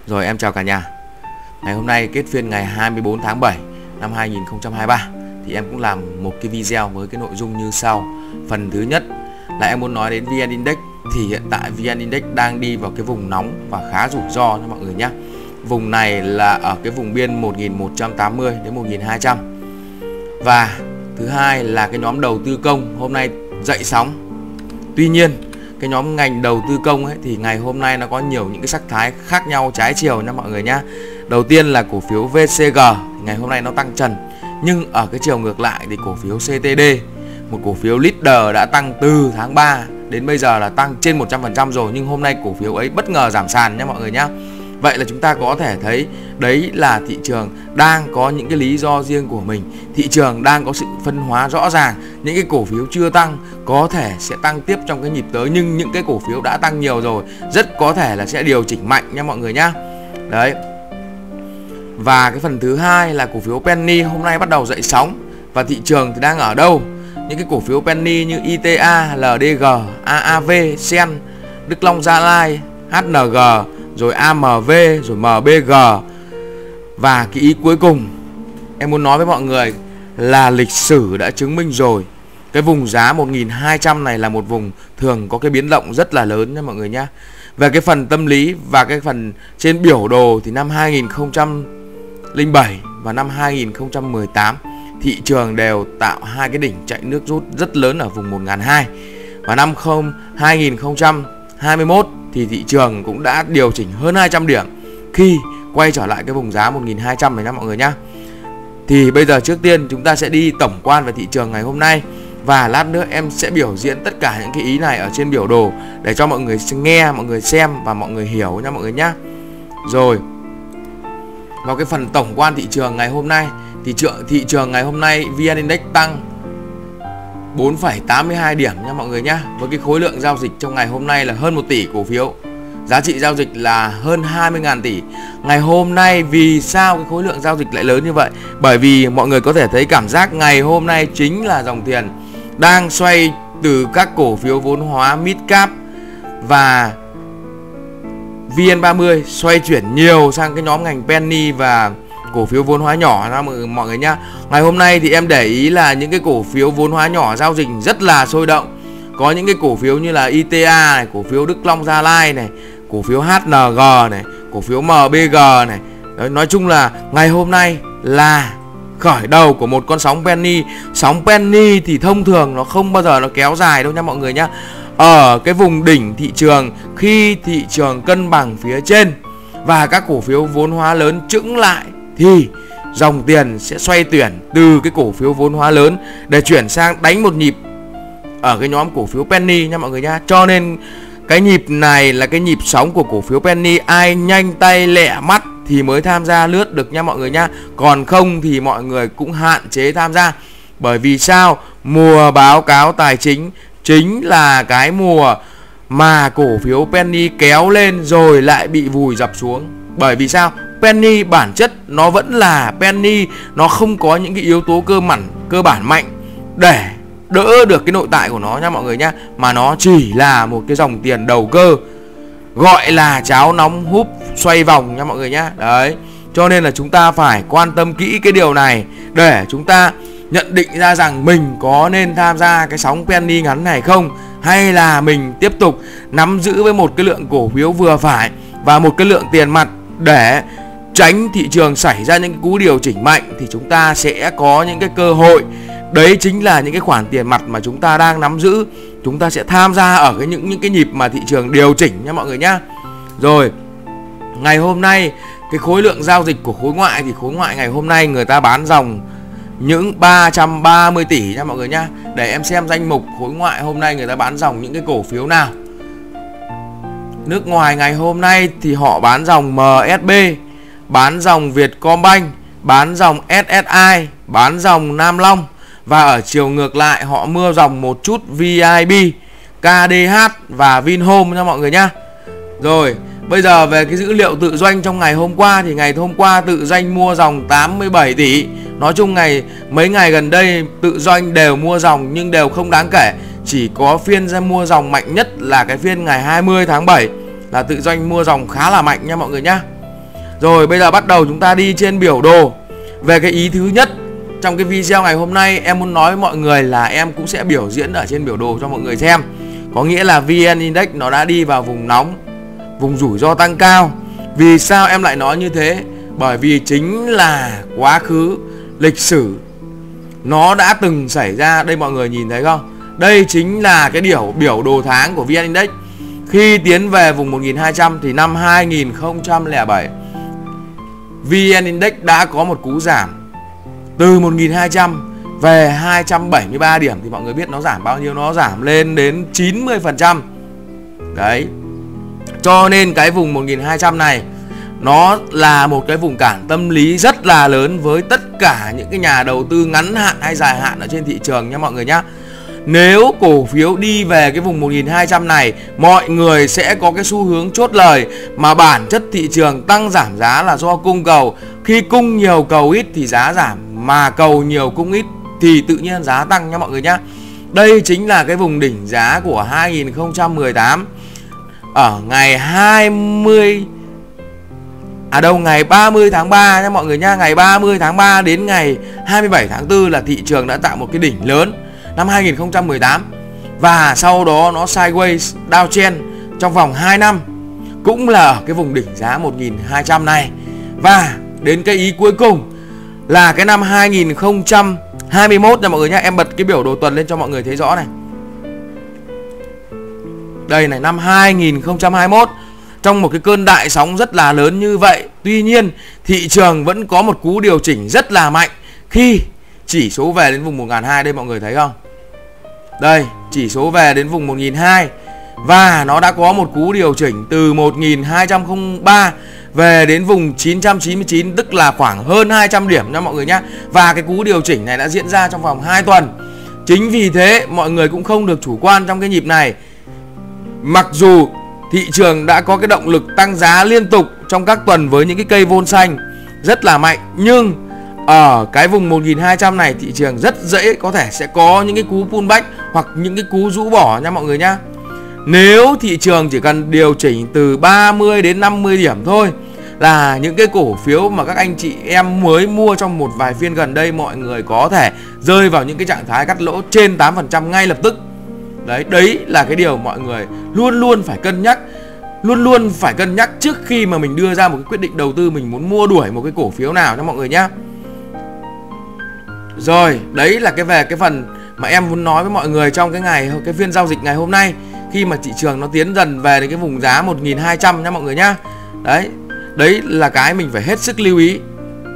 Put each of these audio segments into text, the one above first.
Rồi em chào cả nhà. Ngày hôm nay kết phiên ngày 24 tháng 7 năm 2023 thì em cũng làm một cái video với cái nội dung như sau. Phần thứ nhất là em muốn nói đến VN Index. Thì hiện tại VN Index đang đi vào cái vùng nóng và khá rủi ro nha mọi người nhé. Vùng này là ở cái vùng biên 1180 đến 1200. Và thứ hai là cái nhóm đầu tư công hôm nay dậy sóng. Tuy nhiên cái nhóm ngành đầu tư công ấy thì ngày hôm nay nó có nhiều những cái sắc thái khác nhau trái chiều nha mọi người nhá. Đầu tiên là cổ phiếu VCG, ngày hôm nay nó tăng trần. Nhưng ở cái chiều ngược lại thì cổ phiếu CTD, một cổ phiếu leader đã tăng từ tháng 3 đến bây giờ là tăng trên 100% rồi, nhưng hôm nay cổ phiếu ấy bất ngờ giảm sàn nha mọi người nhá. Vậy là chúng ta có thể thấy đấy là thị trường đang có những cái lý do riêng của mình. Thị trường đang có sự phân hóa rõ ràng. Những cái cổ phiếu chưa tăng có thể sẽ tăng tiếp trong cái nhịp tới, nhưng những cái cổ phiếu đã tăng nhiều rồi rất có thể là sẽ điều chỉnh mạnh nha mọi người nhá. Đấy. Và cái phần thứ hai là cổ phiếu Penny hôm nay bắt đầu dậy sóng. Và thị trường thì đang ở đâu? Những cái cổ phiếu Penny như ITA, LDG, AAV, Sen, Đức Long Gia Lai, HNG, rồi AMV, rồi MBG. Và cái ý cuối cùng em muốn nói với mọi người là lịch sử đã chứng minh rồi, cái vùng giá 1200 này là một vùng thường có cái biến động rất là lớn nha mọi người nhá. Về cái phần tâm lý và cái phần trên biểu đồ thì năm 2007 và năm 2018 thị trường đều tạo hai cái đỉnh chạy nước rút rất lớn ở vùng 1200. Và năm 2021 thì thị trường cũng đã điều chỉnh hơn 200 điểm khi quay trở lại cái vùng giá 1200 này nha mọi người nhá. Thì bây giờ trước tiên chúng ta sẽ đi tổng quan về thị trường ngày hôm nay, và lát nữa em sẽ biểu diễn tất cả những cái ý này ở trên biểu đồ để cho mọi người nghe, mọi người xem và mọi người hiểu nha mọi người nhá. Rồi, vào cái phần tổng quan thị trường ngày hôm nay, thị trường ngày hôm nay VN Index tăng 4,82 điểm nha mọi người nhá. Với cái khối lượng giao dịch trong ngày hôm nay là hơn 1 tỷ cổ phiếu. Giá trị giao dịch là hơn 20.000 tỷ. Ngày hôm nay vì sao cái khối lượng giao dịch lại lớn như vậy? Bởi vì mọi người có thể thấy cảm giác ngày hôm nay chính là dòng tiền đang xoay từ các cổ phiếu vốn hóa mid cap và VN30 xoay chuyển nhiều sang cái nhóm ngành penny và cổ phiếu vốn hóa nhỏ ra mọi người nhá. Ngày hôm nay thì em để ý là những cái cổ phiếu vốn hóa nhỏ giao dịch rất là sôi động. Có những cái cổ phiếu như là ITA này, cổ phiếu Đức Long Gia Lai này, cổ phiếu HNG này, cổ phiếu MBG này. Đấy, nói chung là ngày hôm nay là khởi đầu của một con sóng penny. Sóng penny thì thông thường nó không bao giờ nó kéo dài đâu nha mọi người nhá. Ở cái vùng đỉnh thị trường, khi thị trường cân bằng phía trên và các cổ phiếu vốn hóa lớn chững lại thì dòng tiền sẽ xoay chuyển từ cái cổ phiếu vốn hóa lớn để chuyển sang đánh một nhịp ở cái nhóm cổ phiếu penny nha mọi người nhá. Cho nên cái nhịp này là cái nhịp sóng của cổ phiếu penny, ai nhanh tay lẹ mắt thì mới tham gia lướt được nha mọi người nhá. Còn không thì mọi người cũng hạn chế tham gia. Bởi vì sao? Mùa báo cáo tài chính chính là cái mùa mà cổ phiếu penny kéo lên rồi lại bị vùi dập xuống. Bởi vì sao? Penny bản chất nó vẫn là penny, nó không có những cái yếu tố cơ bản mạnh để đỡ được cái nội tại của nó nha mọi người nhá, mà nó chỉ là một cái dòng tiền đầu cơ, gọi là cháo nóng húp xoay vòng nha mọi người nhá. Đấy, cho nên là chúng ta phải quan tâm kỹ cái điều này để chúng ta nhận định ra rằng mình có nên tham gia cái sóng penny ngắn này không, hay là mình tiếp tục nắm giữ với một cái lượng cổ phiếu vừa phải và một cái lượng tiền mặt để tránh thị trường xảy ra những cú điều chỉnh mạnh thì chúng ta sẽ có những cái cơ hội. Đấy chính là những cái khoản tiền mặt mà chúng ta đang nắm giữ. Chúng ta sẽ tham gia ở những cái nhịp mà thị trường điều chỉnh nha mọi người nhá. Rồi, ngày hôm nay cái khối lượng giao dịch của khối ngoại thì khối ngoại ngày hôm nay người ta bán dòng những 330 tỷ nha mọi người nhá. Để em xem danh mục khối ngoại hôm nay người ta bán dòng những cái cổ phiếu nào. Nước ngoài ngày hôm nay thì họ bán dòng MSB, bán dòng Vietcombank, bán dòng SSI, bán dòng Nam Long. Và ở chiều ngược lại họ mua dòng một chút VIB, KDH và Vinhome nha mọi người nhá. Rồi, bây giờ về cái dữ liệu tự doanh trong ngày hôm qua thì ngày hôm qua tự doanh mua dòng 87 tỷ. Nói chung mấy ngày gần đây tự doanh đều mua dòng nhưng đều không đáng kể. Chỉ có phiên ra mua dòng mạnh nhất là cái phiên ngày 20 tháng 7 là tự doanh mua dòng khá là mạnh nha mọi người nhá. Rồi bây giờ bắt đầu chúng ta đi trên biểu đồ. Về cái ý thứ nhất trong cái video ngày hôm nay, em muốn nói với mọi người là em cũng sẽ biểu diễn ở trên biểu đồ cho mọi người xem. Có nghĩa là VN Index nó đã đi vào vùng nóng, vùng rủi ro tăng cao. Vì sao em lại nói như thế? Bởi vì chính là quá khứ, lịch sử nó đã từng xảy ra. Đây mọi người nhìn thấy không? Đây chính là cái biểu đồ tháng của VN Index. Khi tiến về vùng 1200 thì năm 2007 VN Index đã có một cú giảm từ 1200 về 273 điểm. Thì mọi người biết nó giảm bao nhiêu? Nó giảm lên đến 90%. Đấy. Cho nên cái vùng 1200 này nó là một cái vùng cản tâm lý rất là lớn với tất cả những cái nhà đầu tư ngắn hạn hay dài hạn ở trên thị trường nha mọi người nhá. Nếu cổ phiếu đi về cái vùng 1200 này, mọi người sẽ có cái xu hướng chốt lời. Mà bản chất thị trường tăng giảm giá là do cung cầu. Khi cung nhiều cầu ít thì giá giảm, mà cầu nhiều cung ít thì tự nhiên giá tăng nha mọi người nhá. Đây chính là cái vùng đỉnh giá của 2018 ở ngày ngày 30 tháng 3 nha mọi người nha. Ngày 30 tháng 3 đến ngày 27 tháng 4 là thị trường đã tạo một cái đỉnh lớn năm 2018. Và sau đó nó sideways downtrend trong vòng 2 năm, cũng là ở cái vùng đỉnh giá 1200 này. Và đến cái ý cuối cùng là cái năm 2021 nha mọi người nhé. Em bật cái biểu đồ tuần lên cho mọi người thấy rõ này. Đây này, năm 2021 trong một cái cơn đại sóng rất là lớn như vậy, tuy nhiên thị trường vẫn có một cú điều chỉnh rất là mạnh khi chỉ số về đến vùng 1.200. Đây mọi người thấy không? Đây, chỉ số về đến vùng 1.200 và nó đã có một cú điều chỉnh từ 1.203 về đến vùng 999, tức là khoảng hơn 200 điểm nha mọi người nhé. Và cái cú điều chỉnh này đã diễn ra trong vòng 2 tuần. Chính vì thế mọi người cũng không được chủ quan trong cái nhịp này. Mặc dù thị trường đã có cái động lực tăng giá liên tục trong các tuần với những cái cây vôn xanh rất là mạnh, nhưng ở cái vùng 1200 này thị trường rất dễ có thể sẽ có những cái cú pullback hoặc những cái cú rũ bỏ nha mọi người nhá. Nếu thị trường chỉ cần điều chỉnh từ 30 đến 50 điểm thôi là những cái cổ phiếu mà các anh chị em mới mua trong một vài phiên gần đây, mọi người có thể rơi vào những cái trạng thái cắt lỗ trên 8% ngay lập tức. Đấy là cái điều mọi người luôn luôn phải cân nhắc. Luôn luôn phải cân nhắc trước khi mà mình đưa ra một cái quyết định đầu tư, mình muốn mua đuổi một cái cổ phiếu nào nha mọi người nhá. Rồi, đấy là về cái phần mà em muốn nói với mọi người trong cái phiên giao dịch ngày hôm nay, khi mà thị trường nó tiến dần về đến cái vùng giá 1200 nha mọi người nhá. Đấy là cái mình phải hết sức lưu ý.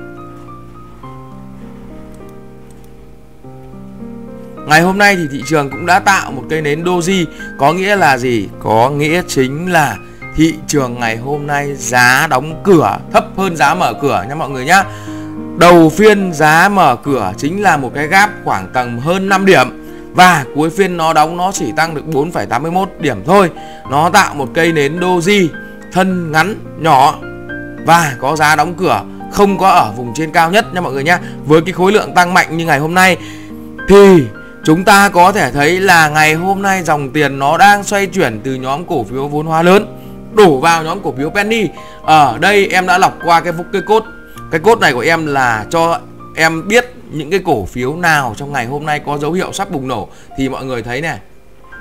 Ngày hôm nay thì thị trường cũng đã tạo một cây nến doji. Có nghĩa là gì? Có nghĩa chính là thị trường ngày hôm nay giá đóng cửa thấp hơn giá mở cửa nha mọi người nhá. Đầu phiên giá mở cửa chính là một cái gap khoảng tầm hơn 5 điểm. Và cuối phiên nó đóng nó chỉ tăng được 4,81 điểm thôi. Nó tạo một cây nến doji thân ngắn nhỏ và có giá đóng cửa không có ở vùng trên cao nhất nha mọi người nhá. Với cái khối lượng tăng mạnh như ngày hôm nay thì chúng ta có thể thấy là ngày hôm nay dòng tiền nó đang xoay chuyển từ nhóm cổ phiếu vốn hóa lớn đổ vào nhóm cổ phiếu penny. Ở đây em đã lọc qua cái code. Cái code này của em là cho em biết những cái cổ phiếu nào trong ngày hôm nay có dấu hiệu sắp bùng nổ. Thì mọi người thấy này,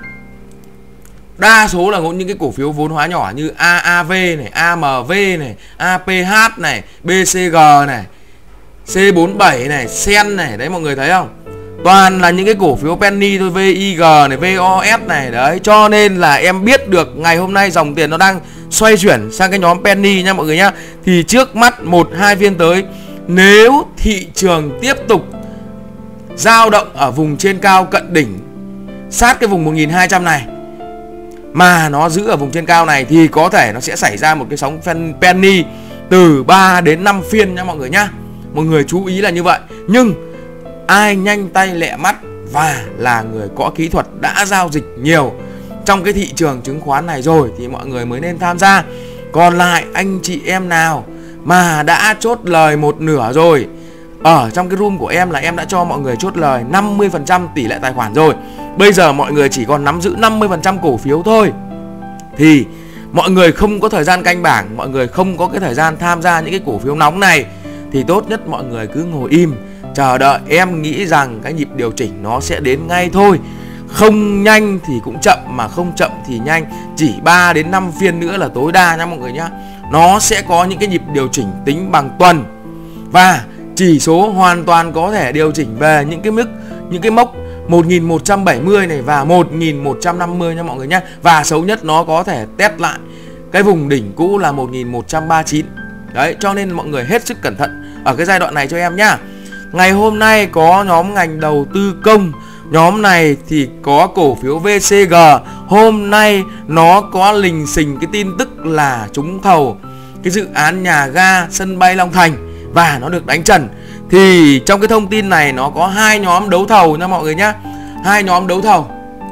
đa số là những cái cổ phiếu vốn hóa nhỏ như AAV này, AMV này, APH này, BCG này, C47 này, Sen này. Đấy mọi người thấy không? Toàn là những cái cổ phiếu penny thôi, VIG này, VOS này. Đấy, cho nên là em biết được ngày hôm nay dòng tiền nó đang xoay chuyển sang cái nhóm penny nha mọi người nhá. Thì trước mắt 1-2 phiên tới, nếu thị trường tiếp tục dao động ở vùng trên cao cận đỉnh sát cái vùng 1200 này, mà nó giữ ở vùng trên cao này, thì có thể nó sẽ xảy ra một cái sóng penny từ 3 đến 5 phiên nha mọi người nhá. Mọi người chú ý là như vậy. Nhưng ai nhanh tay lẹ mắt và là người có kỹ thuật đã giao dịch nhiều trong cái thị trường chứng khoán này rồi thì mọi người mới nên tham gia. Còn lại anh chị em nào mà đã chốt lời một nửa rồi, ở trong cái room của em là em đã cho mọi người chốt lời 50% tỷ lệ tài khoản rồi. Bây giờ mọi người chỉ còn nắm giữ 50% cổ phiếu thôi, thì mọi người không có thời gian canh bảng, mọi người không có cái thời gian tham gia những cái cổ phiếu nóng này, thì tốt nhất mọi người cứ ngồi im chờ đợi. Em nghĩ rằng cái nhịp điều chỉnh nó sẽ đến ngay thôi. Không nhanh thì cũng chậm, mà không chậm thì nhanh. Chỉ 3 đến 5 phiên nữa là tối đa nha mọi người nhá. Nó sẽ có những cái nhịp điều chỉnh tính bằng tuần, và chỉ số hoàn toàn có thể điều chỉnh về những cái mốc 1170 này và 1150 nha mọi người nhé. Và xấu nhất nó có thể test lại cái vùng đỉnh cũ là 1139. Đấy, cho nên mọi người hết sức cẩn thận ở cái giai đoạn này cho em nhá. Ngày hôm nay có nhóm ngành đầu tư công. Nhóm này thì có cổ phiếu VCG. Hôm nay nó có lình xình cái tin tức là trúng thầu cái dự án nhà ga sân bay Long Thành và nó được đánh trần. Thì trong cái thông tin này nó có 2 nhóm đấu thầu nha mọi người nhá. 2 nhóm đấu thầu.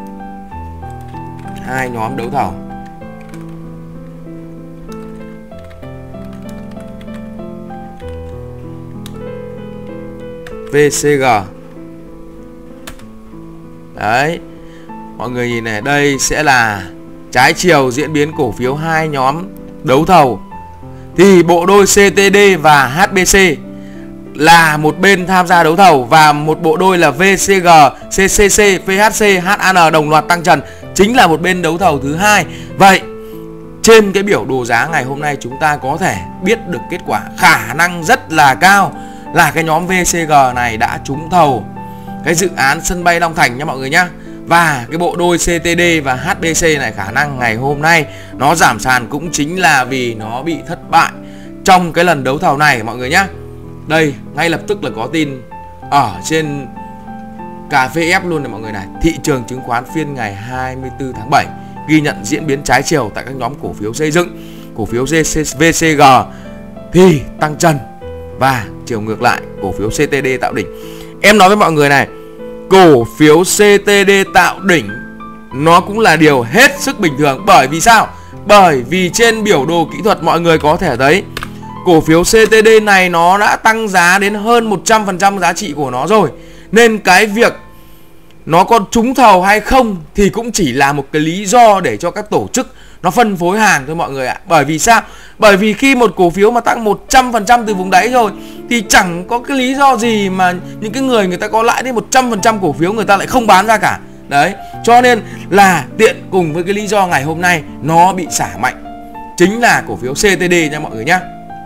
2 nhóm đấu thầu. VCG. Đấy, mọi người nhìn này, đây sẽ là trái chiều diễn biến cổ phiếu 2 nhóm đấu thầu. Thì bộ đôi CTD và HBC là một bên tham gia đấu thầu, và một bộ đôi là VCG, CCC, PHC, HAN đồng loạt tăng trần, chính là một bên đấu thầu thứ hai. Vậy trên cái biểu đồ giá ngày hôm nay chúng ta có thể biết được kết quả khả năng rất là cao là cái nhóm VCG này đã trúng thầu cái dự án sân bay Long Thành nha mọi người nhá. Và cái bộ đôi CTD và HBC này khả năng ngày hôm nay nó giảm sàn cũng chính là vì nó bị thất bại trong cái lần đấu thầu này mọi người nhá. Đây, ngay lập tức là có tin ở trên cà phê F luôn này mọi người này. Thị trường chứng khoán phiên ngày 24 tháng 7 ghi nhận diễn biến trái chiều tại các nhóm cổ phiếu xây dựng. Cổ phiếu VCG thì tăng trần, và chiều ngược lại cổ phiếu CTD tạo đỉnh. Em nói với mọi người này, cổ phiếu CTD tạo đỉnh nó cũng là điều hết sức bình thường. Bởi vì sao? Bởi vì trên biểu đồ kỹ thuật mọi người có thể thấy cổ phiếu CTD này nó đã tăng giá đến hơn 100% giá trị của nó rồi. Nên cái việc nó có trúng thầu hay không thì cũng chỉ là một cái lý do để cho các tổ chức nó phân phối hàng thôi mọi người ạ. Bởi vì sao? Bởi vì khi một cổ phiếu mà tăng 100% từ vùng đáy rồi thì chẳng có cái lý do gì mà những cái người ta có lãi đến 100% cổ phiếu người ta lại không bán ra cả. Đấy, cho nên là tiện cùng với cái lý do ngày hôm nay nó bị xả mạnh chính là cổ phiếu CTD nha mọi người nhá.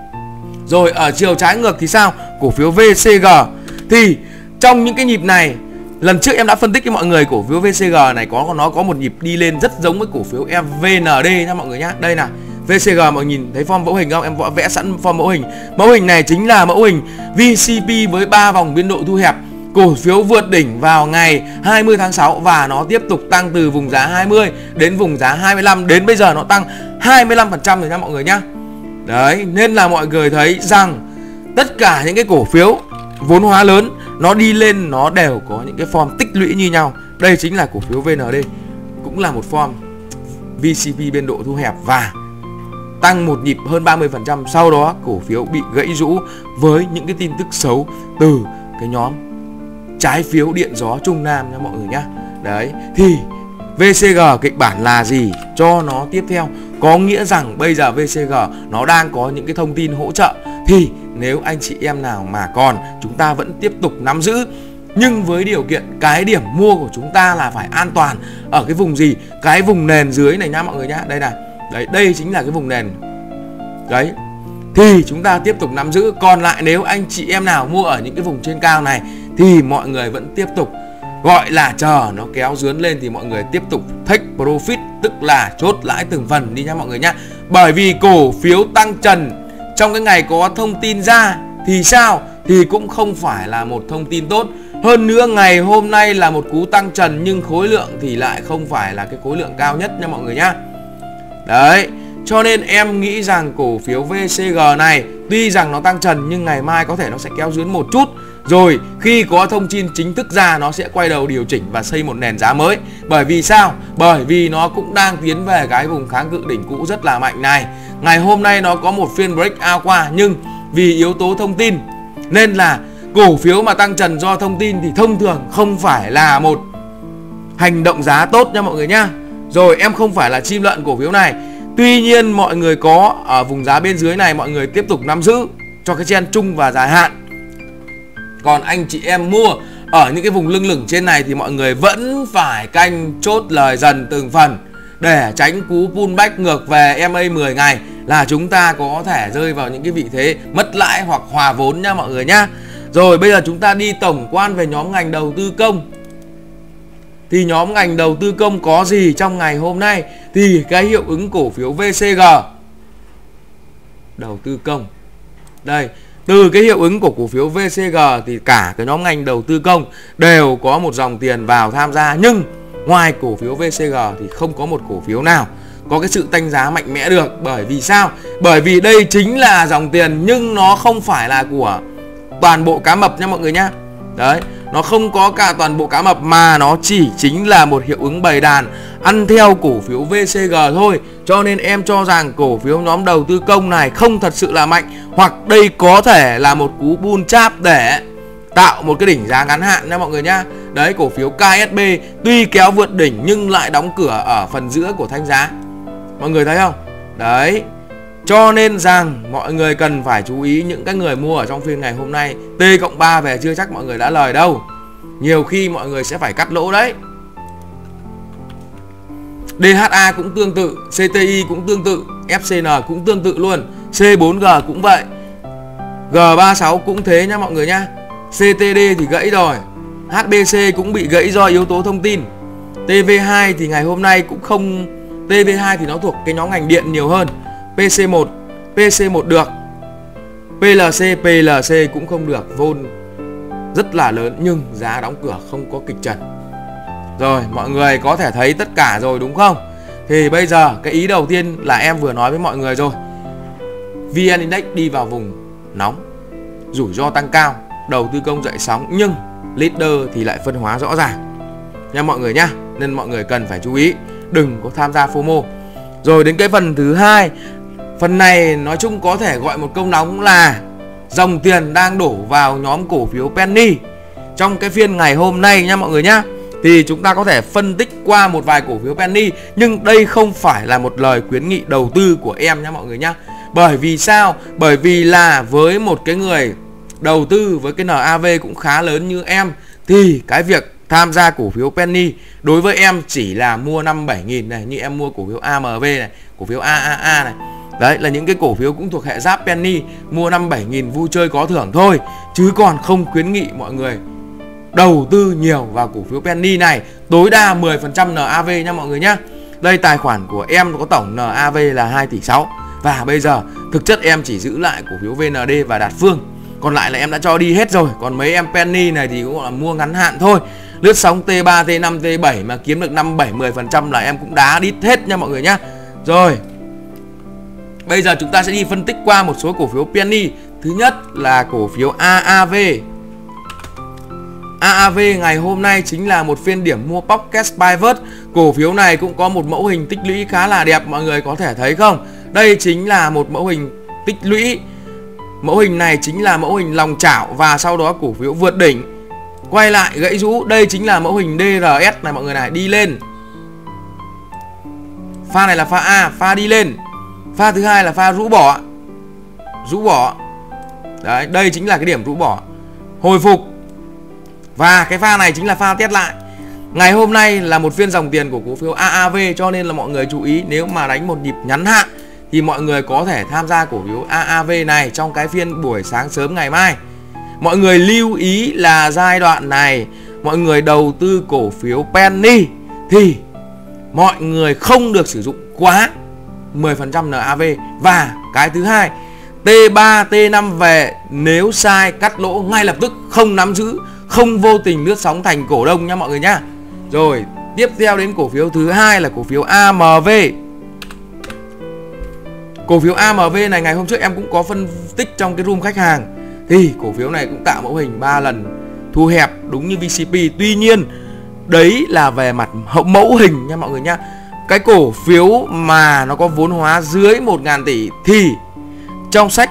Rồi ở chiều trái ngược thì sao? Cổ phiếu VCG. Thì trong những cái nhịp này, lần trước em đã phân tích với mọi người cổ phiếu VCG này nó có một nhịp đi lên rất giống với cổ phiếu VND nha mọi người nhá. Đây là VCG, mọi người nhìn thấy form mẫu hình không? Em vẽ sẵn form mẫu hình. Mẫu hình này chính là mẫu hình VCP với 3 vòng biên độ thu hẹp. Cổ phiếu vượt đỉnh vào ngày 20 tháng 6 và nó tiếp tục tăng từ vùng giá 20 đến vùng giá 25, đến bây giờ nó tăng 25% rồi nha mọi người nhá. Đấy, nên là mọi người thấy rằng tất cả những cái cổ phiếu vốn hóa lớn nó đi lên nó đều có những cái form tích lũy như nhau. Đây chính là cổ phiếu VND, cũng là một form VCP biên độ thu hẹp và tăng một nhịp hơn 30%. Sau đó cổ phiếu bị gãy rũ với những cái tin tức xấu từ cái nhóm trái phiếu điện gió Trung Nam nha mọi người nhá. Đấy, thì VCG kịch bản là gì cho nó tiếp theo? Có nghĩa rằng bây giờ VCG nó đang có những cái thông tin hỗ trợ, thì nếu anh chị em nào mà còn, chúng ta vẫn tiếp tục nắm giữ. Nhưng với điều kiện cái điểm mua của chúng ta là phải an toàn. Ở cái vùng gì? Cái vùng nền dưới này nha mọi người nhá. Đây này. Đấy, đây chính là cái vùng nền. Đấy, thì chúng ta tiếp tục nắm giữ. Còn lại nếu anh chị em nào mua ở những cái vùng trên cao này thì mọi người vẫn tiếp tục gọi là chờ nó kéo dướn lên thì mọi người tiếp tục take profit, tức là chốt lãi từng phần đi nha mọi người nhá. Bởi vì cổ phiếu tăng trần trong cái ngày có thông tin ra thì sao? Thì cũng không phải là một thông tin tốt. Hơn nữa ngày hôm nay là một cú tăng trần nhưng khối lượng thì lại không phải là cái khối lượng cao nhất nha mọi người nhá. Đấy, cho nên em nghĩ rằng cổ phiếu VCG này tuy rằng nó tăng trần nhưng ngày mai có thể nó sẽ kéo dướn một chút. Rồi khi có thông tin chính thức ra nó sẽ quay đầu điều chỉnh và xây một nền giá mới. Bởi vì sao? Bởi vì nó cũng đang tiến về cái vùng kháng cự đỉnh cũ rất là mạnh này. Ngày hôm nay nó có một phiên breakout qua, nhưng vì yếu tố thông tin nên là cổ phiếu mà tăng trần do thông tin thì thông thường không phải là một hành động giá tốt nha mọi người nhá. Rồi em không phải là chim lợn cổ phiếu này. Tuy nhiên mọi người có ở vùng giá bên dưới này mọi người tiếp tục nắm giữ cho cái trend chung và dài hạn. Còn anh chị em mua ở những cái vùng lưng lửng trên này thì mọi người vẫn phải canh chốt lời dần từng phần để tránh cú pullback ngược về MA 10 ngày là chúng ta có thể rơi vào những cái vị thế mất lãi hoặc hòa vốn nha mọi người nhá. Rồi bây giờ chúng ta đi tổng quan về nhóm ngành đầu tư công. Thì nhóm ngành đầu tư công có gì trong ngày hôm nay? Thì cái hiệu ứng cổ phiếu VCG đầu tư công. Đây, từ cái hiệu ứng của cổ phiếu VCG thì cả cái nhóm ngành đầu tư công đều có một dòng tiền vào tham gia. Nhưng ngoài cổ phiếu VCG thì không có một cổ phiếu nào có cái sự tanh giá mạnh mẽ được. Bởi vì sao? Bởi vì đây chính là dòng tiền nhưng nó không phải là của toàn bộ cá mập nha mọi người nhá. Đấy, nó không có cả toàn bộ cá mập mà nó chỉ chính là một hiệu ứng bầy đàn ăn theo cổ phiếu VCG thôi. Cho nên em cho rằng cổ phiếu nhóm đầu tư công này không thật sự là mạnh, hoặc đây có thể là một cú bull trap để tạo một cái đỉnh giá ngắn hạn nha mọi người nhá. Đấy, cổ phiếu KSB tuy kéo vượt đỉnh nhưng lại đóng cửa ở phần giữa của thanh giá. Mọi người thấy không? Đấy, cho nên rằng mọi người cần phải chú ý những cái người mua ở trong phiên ngày hôm nay. T+3 về chưa chắc mọi người đã lời đâu. Nhiều khi mọi người sẽ phải cắt lỗ đấy. DHA cũng tương tự, CTI cũng tương tự, FCN cũng tương tự luôn, C4G cũng vậy, G36 cũng thế nha mọi người nhá. CTD thì gãy rồi, HBC cũng bị gãy do yếu tố thông tin. TV2 thì ngày hôm nay cũng không, TV2 thì nó thuộc cái nhóm ngành điện nhiều hơn. PC1 được, PLC cũng không được, vol rất là lớn nhưng giá đóng cửa không có kịch trần. Rồi, mọi người có thể thấy tất cả rồi đúng không? Thì bây giờ cái ý đầu tiên là em vừa nói với mọi người rồi. VN Index đi vào vùng nóng, rủi ro tăng cao, đầu tư công dậy sóng, nhưng leader thì lại phân hóa rõ ràng nha mọi người nhá. Nên mọi người cần phải chú ý, đừng có tham gia FOMO. Rồi đến cái phần thứ hai, phần này nói chung có thể gọi một câu nóng là dòng tiền đang đổ vào nhóm cổ phiếu penny trong cái phiên ngày hôm nay nha mọi người nhá. Thì chúng ta có thể phân tích qua một vài cổ phiếu penny, nhưng đây không phải là một lời khuyến nghị đầu tư của em nha mọi người nhá. Bởi vì sao? Bởi vì là với một cái người đầu tư với cái NAV cũng khá lớn như em, thì cái việc tham gia cổ phiếu penny đối với em chỉ là mua 5-7 nghìn này, như em mua cổ phiếu AMV này, cổ phiếu AAA này. Đấy là những cái cổ phiếu cũng thuộc hệ giáp penny, mua 5-7 nghìn vui chơi có thưởng thôi. Chứ còn không khuyến nghị mọi người đầu tư nhiều vào cổ phiếu penny này, tối đa 10% NAV nha mọi người nhá. Đây, tài khoản của em có tổng NAV là 2,6 tỷ. Và bây giờ thực chất em chỉ giữ lại cổ phiếu VND và Đạt Phương, còn lại là em đã cho đi hết rồi. Còn mấy em penny này thì cũng gọi là mua ngắn hạn thôi. Lướt sóng T3, T5, T7 mà kiếm được 5-7-10% là em cũng đá đít hết nha mọi người nhá. Rồi, bây giờ chúng ta sẽ đi phân tích qua một số cổ phiếu penny. Thứ nhất là cổ phiếu AAV. AAV ngày hôm nay chính là một phiên điểm mua Pocket Pivot. Cổ phiếu này cũng có một mẫu hình tích lũy khá là đẹp, mọi người có thể thấy không? Đây chính là một mẫu hình tích lũy. Mẫu hình này chính là mẫu hình lòng chảo và sau đó cổ phiếu vượt đỉnh, quay lại gãy rũ. Đây chính là mẫu hình DRS này mọi người này, đi lên. Pha này là pha A, pha đi lên. Pha thứ hai là pha rũ bỏ. Rũ bỏ. Đấy, đây chính là cái điểm rũ bỏ. Hồi phục. Và cái pha này chính là pha test lại. Ngày hôm nay là một phiên dòng tiền của cổ phiếu AAV, cho nên là mọi người chú ý, nếu mà đánh một nhịp ngắn hạn thì mọi người có thể tham gia cổ phiếu AAV này trong cái phiên buổi sáng sớm ngày mai. Mọi người lưu ý là giai đoạn này mọi người đầu tư cổ phiếu penny thì mọi người không được sử dụng quá 10% NAV. Và cái thứ hai, T3, T5 về nếu sai cắt lỗ ngay lập tức, không nắm giữ, không vô tình lướt sóng thành cổ đông nha mọi người nhá. Rồi, tiếp theo đến cổ phiếu thứ hai là cổ phiếu AMV. Cổ phiếu AMV này ngày hôm trước em cũng có phân tích trong cái room khách hàng. Thì cổ phiếu này cũng tạo mẫu hình 3 lần thu hẹp đúng như VCP. Tuy nhiên đấy là về mặt mẫu hình nha mọi người nhá. Cái cổ phiếu mà nó có vốn hóa dưới 1.000 tỷ thì trong sách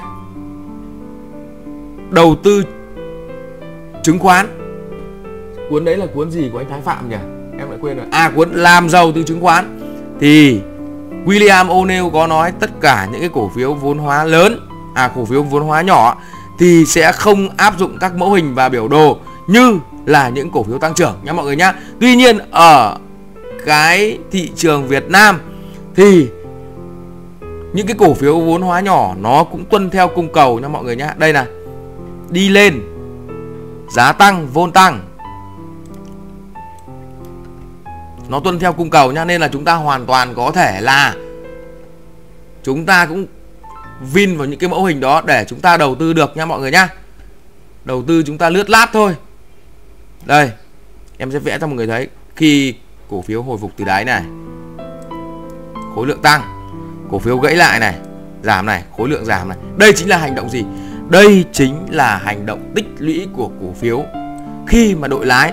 đầu tư chứng khoán, cuốn đấy là cuốn gì của anh Thái Phạm nhỉ? Em lại quên rồi. À, cuốn làm giàu từ chứng khoán. Thì William O'Neill có nói tất cả những cái cổ phiếu vốn hóa lớn, cổ phiếu vốn hóa nhỏ thì sẽ không áp dụng các mẫu hình và biểu đồ như là những cổ phiếu tăng trưởng nha mọi người nhá. Tuy nhiên ở cái thị trường Việt Nam thì những cái cổ phiếu vốn hóa nhỏ nó cũng tuân theo cung cầu nha mọi người nhá. Đây này, đi lên giá tăng, vôn tăng, nó tuân theo cung cầu nha, nên là chúng ta hoàn toàn có thể là chúng ta cũng vin vào những cái mẫu hình đó để chúng ta đầu tư được nha mọi người nhá. Đầu tư chúng ta lướt lát thôi. Đây, em sẽ vẽ cho mọi người thấy khi cổ phiếu hồi phục từ đáy này, khối lượng tăng, cổ phiếu gãy lại này, giảm này, khối lượng giảm này. Đây chính là hành động gì? Đây chính là hành động tích lũy của cổ phiếu. Khi mà đội lái,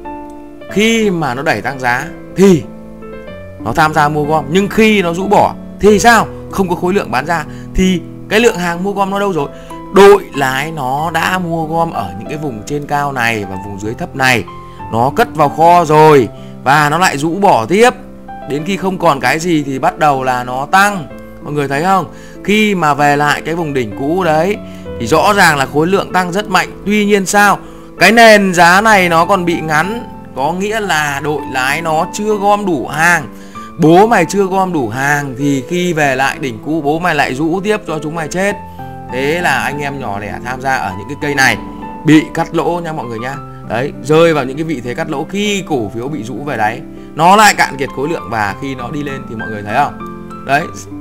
khi mà nó đẩy tăng giá thì nó tham gia mua gom, nhưng khi nó rũ bỏ thì sao? Không có khối lượng bán ra thì cái lượng hàng mua gom nó đâu rồi? Đội lái nó đã mua gom ở những cái vùng trên cao này và vùng dưới thấp này, nó cất vào kho rồi và nó lại rũ bỏ tiếp. Đến khi không còn cái gì thì bắt đầu là nó tăng. Mọi người thấy không? Khi mà về lại cái vùng đỉnh cũ đấy thì rõ ràng là khối lượng tăng rất mạnh. Tuy nhiên sao? Cái nền giá này nó còn bị ngắn, có nghĩa là đội lái nó chưa gom đủ hàng. Bố mày chưa gom đủ hàng thì khi về lại đỉnh cũ bố mày lại rũ tiếp cho chúng mày chết. Thế là anh em nhỏ lẻ tham gia ở những cái cây này bị cắt lỗ nha mọi người nhá. Đấy, rơi vào những cái vị thế cắt lỗ khi cổ phiếu bị rũ về đáy, nó lại cạn kiệt khối lượng và khi nó đi lên thì mọi người thấy không? Đấy,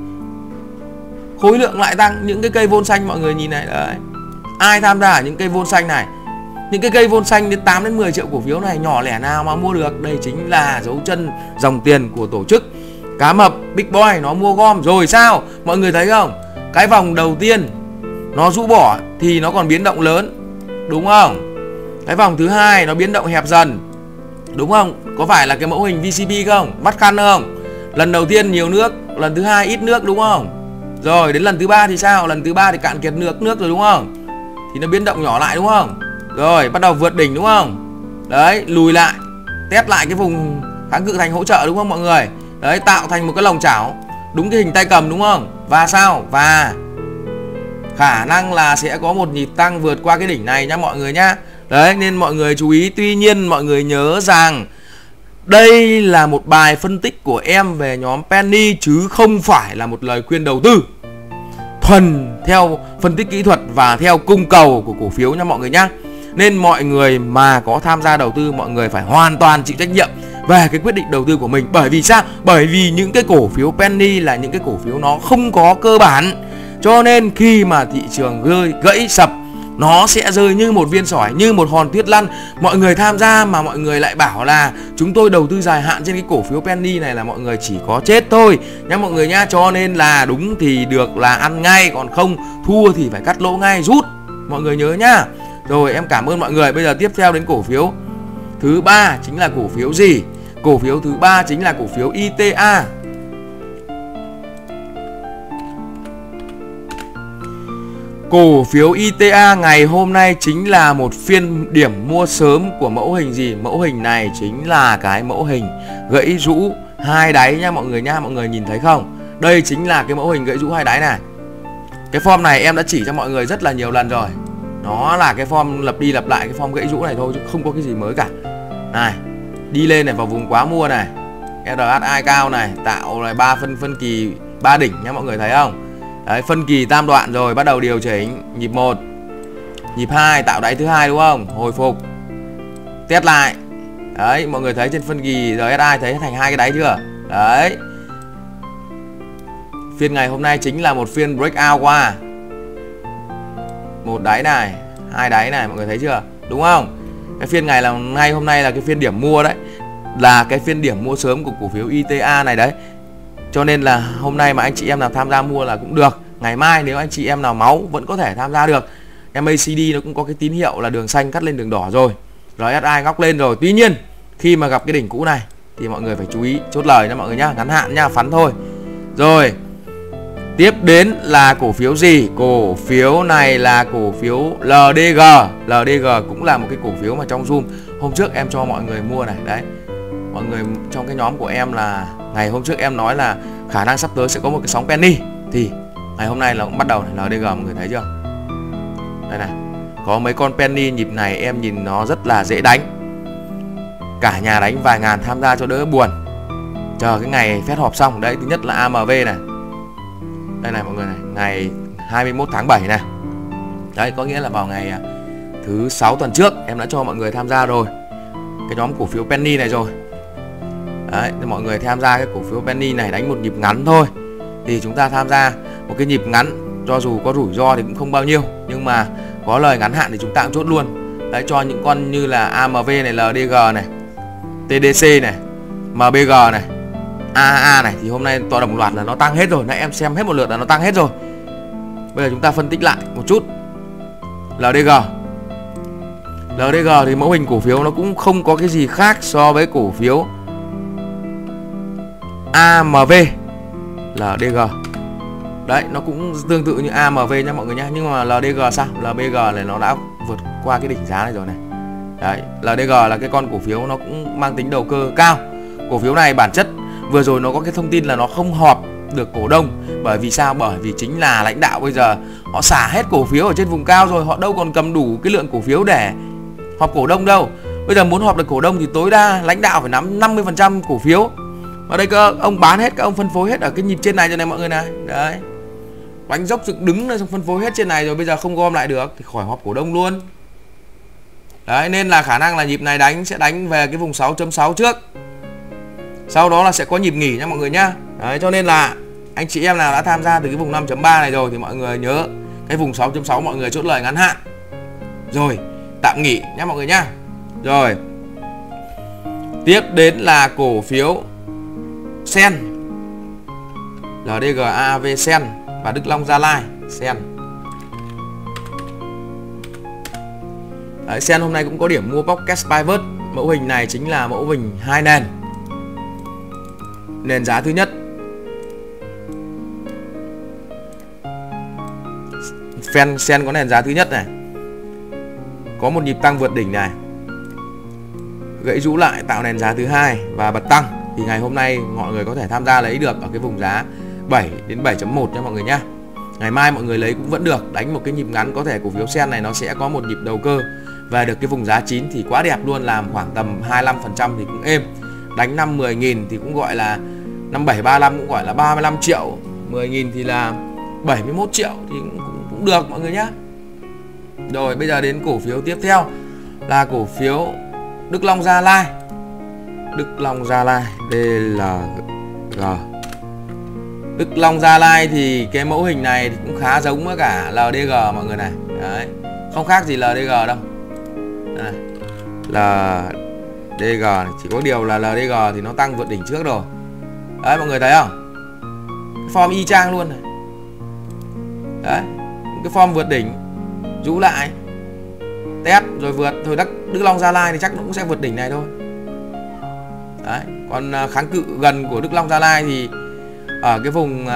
khối lượng lại tăng. Những cái cây vôn xanh mọi người nhìn này, đấy, ai tham gia ở những cây vôn xanh này? Những cái cây vôn xanh đến 8 đến 10 triệu cổ phiếu này, nhỏ lẻ nào mà mua được? Đây chính là dấu chân dòng tiền của tổ chức cá mập Big Boy nó mua gom rồi sao? Mọi người thấy không? Cái vòng đầu tiên nó rũ bỏ thì nó còn biến động lớn, đúng không? Cái vòng thứ hai nó biến động hẹp dần, đúng không? Có phải là cái mẫu hình VCP không? Bắt khăn không? Lần đầu tiên nhiều nước, lần thứ hai ít nước, đúng không? Rồi đến lần thứ ba thì sao? Lần thứ ba thì cạn kiệt nước rồi, đúng không? Thì nó biến động nhỏ lại, đúng không? Rồi bắt đầu vượt đỉnh, đúng không? Đấy, lùi lại, test lại cái vùng kháng cự thành hỗ trợ, đúng không mọi người? Đấy, tạo thành một cái lồng chảo đúng cái hình tay cầm, đúng không? Và sao? Và khả năng là sẽ có một nhịp tăng vượt qua cái đỉnh này nhá mọi người nhá. Đấy, nên mọi người chú ý. Tuy nhiên mọi người nhớ rằng đây là một bài phân tích của em về nhóm Penny chứ không phải là một lời khuyên đầu tư. Thuần theo phân tích kỹ thuật và theo cung cầu của cổ phiếu nha mọi người nhá. Nên mọi người mà có tham gia đầu tư, mọi người phải hoàn toàn chịu trách nhiệm về cái quyết định đầu tư của mình. Bởi vì sao? Bởi vì những cái cổ phiếu Penny là những cái cổ phiếu nó không có cơ bản. Cho nên khi mà thị trường gãy sập, nó sẽ rơi như một viên sỏi, như một hòn tuyết lăn. Mọi người tham gia mà mọi người lại bảo là chúng tôi đầu tư dài hạn trên cái cổ phiếu Penny này là mọi người chỉ có chết thôi nhá mọi người nhá. Cho nên là đúng thì được là ăn ngay, còn không thua thì phải cắt lỗ ngay, rút. Mọi người nhớ nhá. Rồi em cảm ơn mọi người. Bây giờ tiếp theo đến cổ phiếu thứ ba chính là cổ phiếu gì? Cổ phiếu thứ ba chính là cổ phiếu ITA. Cổ phiếu ITA ngày hôm nay chính là một phiên điểm mua sớm của mẫu hình gì? Mẫu hình này chính là cái mẫu hình gãy rũ hai đáy nha mọi người nha. Mọi người nhìn thấy không? Đây chính là cái mẫu hình gãy rũ hai đáy này. Cái form này em đã chỉ cho mọi người rất là nhiều lần rồi. Nó là cái form lặp đi lặp lại cái form gãy rũ này thôi chứ không có cái gì mới cả. Này, đi lên này vào vùng quá mua này, RSI cao này, tạo lại 3 phân kỳ 3 đỉnh nha mọi người thấy không? Đấy, phân kỳ tam đoạn rồi, bắt đầu điều chỉnh nhịp 1, nhịp 2 tạo đáy thứ hai, đúng không? Hồi phục. Test lại. Đấy, mọi người thấy trên phân kỳ RSI thấy thành hai cái đáy chưa? Đấy. Phiên ngày hôm nay chính là một phiên breakout qua. Một đáy này, hai đáy này, mọi người thấy chưa? Đúng không? Cái phiên ngày là ngay hôm nay là cái phiên điểm mua đấy. Là cái phiên điểm mua sớm của cổ phiếu ITA này đấy. Cho nên là hôm nay mà anh chị em nào tham gia mua là cũng được. Ngày mai nếu anh chị em nào máu vẫn có thể tham gia được. MACD nó cũng có cái tín hiệu là đường xanh cắt lên đường đỏ rồi, RSI ngóc lên rồi. Tuy nhiên khi mà gặp cái đỉnh cũ này thì mọi người phải chú ý, chốt lời nha mọi người nhá, ngắn hạn nha, phắn thôi. Rồi tiếp đến là cổ phiếu gì? Cổ phiếu này là cổ phiếu LDG. LDG cũng là một cái cổ phiếu mà trong Zoom hôm trước em cho mọi người mua này. Đấy, mọi người trong cái nhóm của em là ngày hôm trước em nói là khả năng sắp tới sẽ có một cái sóng penny, thì ngày hôm nay là cũng bắt đầu này, LDG mọi người thấy chưa? Đây này, có mấy con penny nhịp này em nhìn nó rất là dễ đánh, cả nhà đánh vài ngàn tham gia cho đỡ buồn. Chờ cái ngày Fed họp xong. Đấy, thứ nhất là AMV này. Đây này mọi người này, ngày 21 tháng 7 này. Đấy, có nghĩa là vào ngày thứ 6 tuần trước em đã cho mọi người tham gia rồi cái nhóm cổ phiếu penny này rồi. Đấy, thì mọi người tham gia cái cổ phiếu penny này đánh một nhịp ngắn thôi. Thì chúng ta tham gia một cái nhịp ngắn, cho dù có rủi ro thì cũng không bao nhiêu, nhưng mà có lời ngắn hạn thì chúng ta cũng chốt luôn. Đấy, cho những con như là AMV này, LDG này, TDC này, MBG này, AAA này, thì hôm nay to đồng loạt là nó tăng hết rồi. Nãy em xem hết một lượt là nó tăng hết rồi. Bây giờ chúng ta phân tích lại một chút. LDG thì mẫu hình cổ phiếu nó cũng không có cái gì khác so với cổ phiếu AMV. LDG đấy, nó cũng tương tự như AMV nha mọi người nhé. Nhưng mà LDG sao? LBG này nó đã vượt qua cái đỉnh giá này rồi này. Đấy, LDG là cái con cổ phiếu nó cũng mang tính đầu cơ cao. Cổ phiếu này bản chất vừa rồi nó có cái thông tin là nó không họp được cổ đông. Bởi vì sao? Bởi vì chính là lãnh đạo bây giờ họ xả hết cổ phiếu ở trên vùng cao rồi, họ đâu còn cầm đủ cái lượng cổ phiếu để họp cổ đông đâu. Bây giờ muốn họp được cổ đông thì tối đa lãnh đạo phải nắm 50% cổ phiếu. Ở đây các ông bán hết, các ông phân phối hết ở cái nhịp trên này rồi này mọi người này. Đấy, bánh dốc dựng đứng này, xong phân phối hết trên này rồi, bây giờ không gom lại được thì khỏi họp cổ đông luôn. Đấy, nên là khả năng là nhịp này sẽ đánh về cái vùng 6.6 trước, sau đó là sẽ có nhịp nghỉ nha mọi người nhá. Đấy, cho nên là anh chị em nào đã tham gia từ cái vùng 5.3 này rồi thì mọi người nhớ cái vùng 6.6 mọi người chốt lời ngắn hạn rồi tạm nghỉ nhá mọi người nhá. Rồi tiếp đến là cổ phiếu Sen, LDG, AAV, Sen và Đức Long Gia Lai. Sen đấy, Sen hôm nay cũng có điểm mua Pocket Pivot. Mẫu hình này chính là mẫu hình hai nền. Nền giá thứ nhất Sen có nền giá thứ nhất này, có một nhịp tăng vượt đỉnh này, gãy rũ lại tạo nền giá thứ hai và bật tăng. Thì ngày hôm nay mọi người có thể tham gia lấy được ở cái vùng giá 7 đến 7.1 nha mọi người nhá. Ngày mai mọi người lấy cũng vẫn được, đánh một cái nhịp ngắn, có thể cổ phiếu Sen này nó sẽ có một nhịp đầu cơ về được cái vùng giá 9 thì quá đẹp luôn, làm khoảng tầm 25% thì cũng êm. Đánh 5-10 nghìn thì cũng gọi là 5735 cũng gọi là 35 triệu, 10 nghìn thì là 71 triệu thì cũng được mọi người nhá. Rồi bây giờ đến cổ phiếu tiếp theo là cổ phiếu Đức Long Gia Lai. Đức Long Gia Lai, DLG. Đức Long Gia Lai thì cái mẫu hình này thì cũng khá giống với cả LDG mọi người này. Đấy, không khác gì LDG đâu. Đây này, LDG này, chỉ có điều là LDG thì nó tăng vượt đỉnh trước rồi. Đấy mọi người thấy không? Cái form y chang luôn này. Đấy, cái form vượt đỉnh, rũ lại, test rồi vượt. Thôi Đức Long Gia Lai thì chắc nó cũng sẽ vượt đỉnh này thôi. Đấy, còn kháng cự gần của Đức Long Gia Lai thì ở cái vùng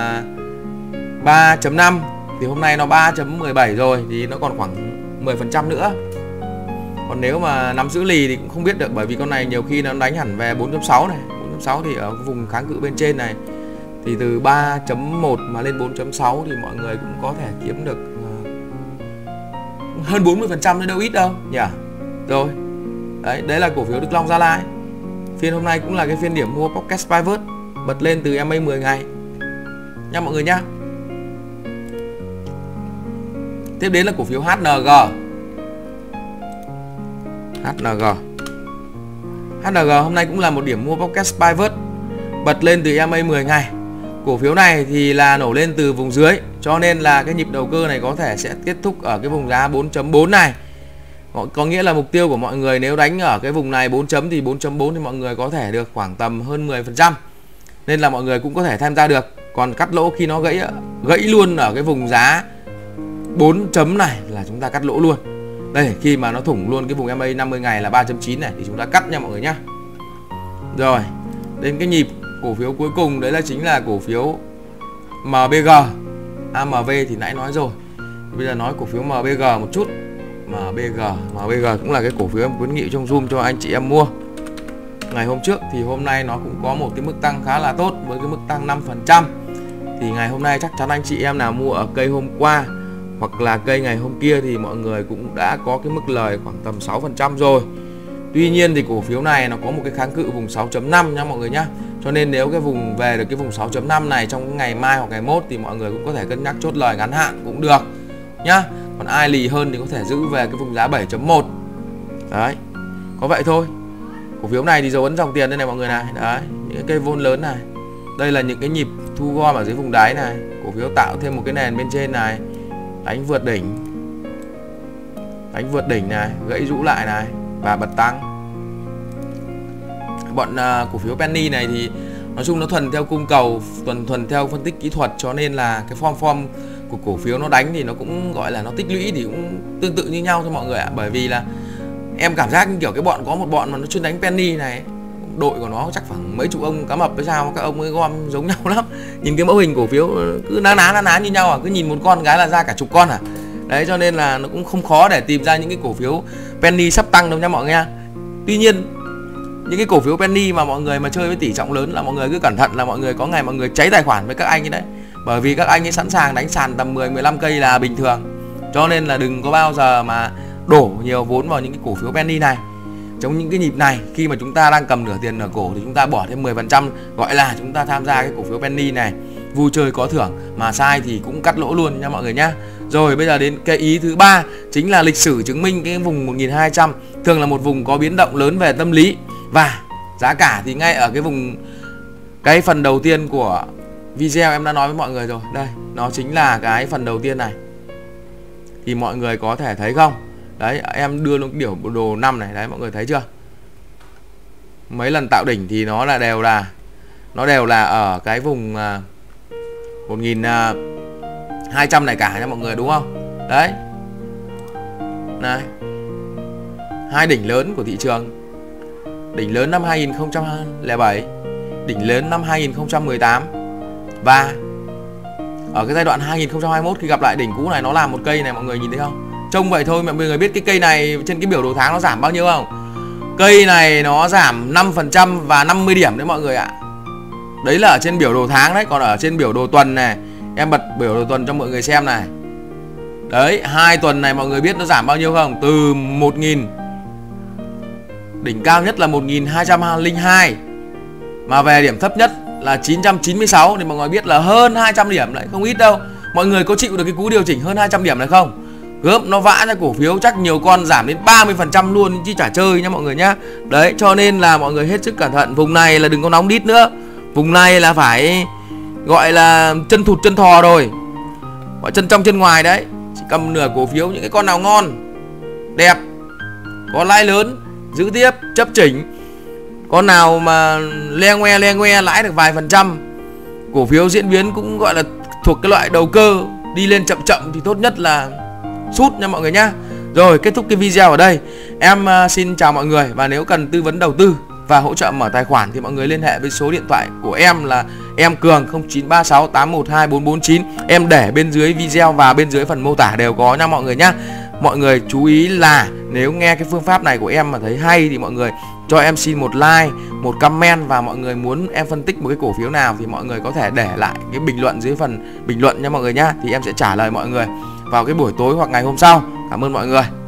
3.5 thì hôm nay nó 3.17 rồi thì nó còn khoảng 10% nữa. Còn nếu mà nắm giữ lì thì cũng không biết được, bởi vì con này nhiều khi nó đánh hẳn về 4.6 này. 4.6 thì ở cái vùng kháng cự bên trên này thì từ 3.1 mà lên 4.6 thì mọi người cũng có thể kiếm được hơn 40% nữa, đâu ít đâu nhỉ. Rồi, đấy là cổ phiếu Đức Long Gia Lai. Phiên hôm nay cũng là cái phiên điểm mua Pocket Pivot, bật lên từ MA 10 ngày nha mọi người nhá. Tiếp đến là cổ phiếu HNG. HNG hôm nay cũng là một điểm mua Pocket Pivot, bật lên từ MA 10 ngày. Cổ phiếu này thì là nổ lên từ vùng dưới, cho nên là cái nhịp đầu cơ này có thể sẽ kết thúc ở cái vùng giá 4.4 này. Có nghĩa là mục tiêu của mọi người nếu đánh ở cái vùng này 4 chấm thì 4.4 thì mọi người có thể được khoảng tầm hơn 10%. Nên là mọi người cũng có thể tham gia được. Còn cắt lỗ khi nó gãy luôn ở cái vùng giá 4 chấm này là chúng ta cắt lỗ luôn. Đây, khi mà nó thủng luôn cái vùng MA 50 ngày là 3.9 này thì chúng ta cắt nha mọi người nhá. Rồi, đến cái nhịp cổ phiếu cuối cùng đấy là chính là cổ phiếu MBG. AMV thì nãy nói rồi. Bây giờ nói cổ phiếu MBG một chút. MBG cũng là cái cổ phiếu em khuyến nghị trong Zoom cho anh chị em mua. ngày hôm trước thì hôm nay nó cũng có một cái mức tăng khá là tốt với cái mức tăng 5%. Thì ngày hôm nay chắc chắn anh chị em nào mua ở cây hôm qua hoặc là cây ngày hôm kia thì mọi người cũng đã có cái mức lời khoảng tầm 6% rồi. Tuy nhiên thì cổ phiếu này nó có một cái kháng cự vùng 6.5 nha mọi người nhá. Cho nên nếu cái vùng về được cái vùng 6.5 này trong cái ngày mai hoặc ngày mốt thì mọi người cũng có thể cân nhắc chốt lời ngắn hạn cũng được nhá. Còn ai lì hơn thì có thể giữ về cái vùng giá 7.1. Đấy, có vậy thôi. Cổ phiếu này thì dấu ấn dòng tiền đây này mọi người này. Đấy, những cái cây vôn lớn này. Đây là những cái nhịp thu gom ở dưới vùng đáy này. Cổ phiếu tạo thêm một cái nền bên trên này, đánh vượt đỉnh này, gãy rũ lại này và bật tăng. Bọn cổ phiếu penny này thì nói chung nó thuần theo cung cầu, thuần theo phân tích kỹ thuật, cho nên là cái form của cổ phiếu nó đánh thì nó cũng gọi là nó tích lũy thì cũng tương tự như nhau thôi mọi người ạ. Bởi vì là em cảm giác như kiểu cái bọn có một bọn mà nó chuyên đánh penny này, đội của nó chắc khoảng mấy chục ông cá mập hay sao, các ông ấy gom giống nhau lắm. Nhìn cái mẫu hình cổ phiếu cứ ná như nhau à, cứ nhìn một con cái là ra cả chục con à. Đấy, cho nên là nó cũng không khó để tìm ra những cái cổ phiếu penny sắp tăng đâu nha mọi người nha. Tuy nhiên những cái cổ phiếu penny mà mọi người mà chơi với tỷ trọng lớn là mọi người cứ cẩn thận, là mọi người có ngày mọi người cháy tài khoản với các anh ấy đấy. Bởi vì các anh ấy sẵn sàng đánh sàn tầm 10-15 cây là bình thường. Cho nên là đừng có bao giờ mà đổ nhiều vốn vào những cái cổ phiếu penny này. Trong những cái nhịp này, khi mà chúng ta đang cầm nửa tiền nửa cổ thì chúng ta bỏ thêm 10%, gọi là chúng ta tham gia cái cổ phiếu penny này, vui chơi có thưởng, mà sai thì cũng cắt lỗ luôn nha mọi người nhá. Rồi bây giờ đến cái ý thứ ba, chính là lịch sử chứng minh cái vùng 1200 thường là một vùng có biến động lớn về tâm lý. Và giá cả thì ngay ở cái vùng, cái phần đầu tiên của video em đã nói với mọi người rồi. Đây, nó chính là cái phần đầu tiên này. Thì mọi người có thể thấy không? Đấy, em đưa luôn cái biểu đồ 5 này, đấy mọi người thấy chưa? Mấy lần tạo đỉnh thì nó đều là ở cái vùng 1200 này cả nha mọi người, đúng không? Đấy. Này. Hai đỉnh lớn của thị trường. Đỉnh lớn năm 2007, đỉnh lớn năm 2018. Và ở cái giai đoạn 2021 khi gặp lại đỉnh cũ này, nó làm một cây này mọi người nhìn thấy không? Trông vậy thôi mà mọi người biết cái cây này trên cái biểu đồ tháng nó giảm bao nhiêu không? Cây này nó giảm 5% và 50 điểm đấy mọi người ạ. Đấy là ở trên biểu đồ tháng đấy. Còn ở trên biểu đồ tuần này, em bật biểu đồ tuần cho mọi người xem này. Đấy, 2 tuần này mọi người biết nó giảm bao nhiêu không? Từ 1000, đỉnh cao nhất là 1202, mà về điểm thấp nhất là 996. Thì mọi người biết là hơn 200 điểm đấy, không ít đâu. Mọi người có chịu được cái cú điều chỉnh hơn 200 điểm này không? Gớp nó vã ra cổ phiếu chắc nhiều con giảm đến 30% luôn chứ chả chơi nha mọi người nhá. Đấy, cho nên là mọi người hết sức cẩn thận. Vùng này là đừng có nóng đít nữa. Vùng này là phải gọi là chân thụt chân thò rồi, gọi chân trong chân ngoài đấy. Chỉ cầm nửa cổ phiếu, những cái con nào ngon, đẹp, có lãi lớn, giữ tiếp, chấp chỉnh. Con nào mà le ngoe lãi được vài %, cổ phiếu diễn biến cũng gọi là thuộc cái loại đầu cơ, đi lên chậm thì tốt nhất là sút nha mọi người nhá. Rồi, kết thúc cái video ở đây. Em xin chào mọi người, và nếu cần tư vấn đầu tư và hỗ trợ mở tài khoản thì mọi người liên hệ với số điện thoại của em là em Cường 0936 812 449. Em để bên dưới video và bên dưới phần mô tả đều có nha mọi người nhá. Mọi người chú ý là nếu nghe cái phương pháp này của em mà thấy hay thì mọi người cho em xin một like, một comment, và mọi người muốn em phân tích một cái cổ phiếu nào thì mọi người có thể để lại cái bình luận dưới phần bình luận nha mọi người nhá. Thì em sẽ trả lời mọi người vào cái buổi tối hoặc ngày hôm sau. Cảm ơn mọi người.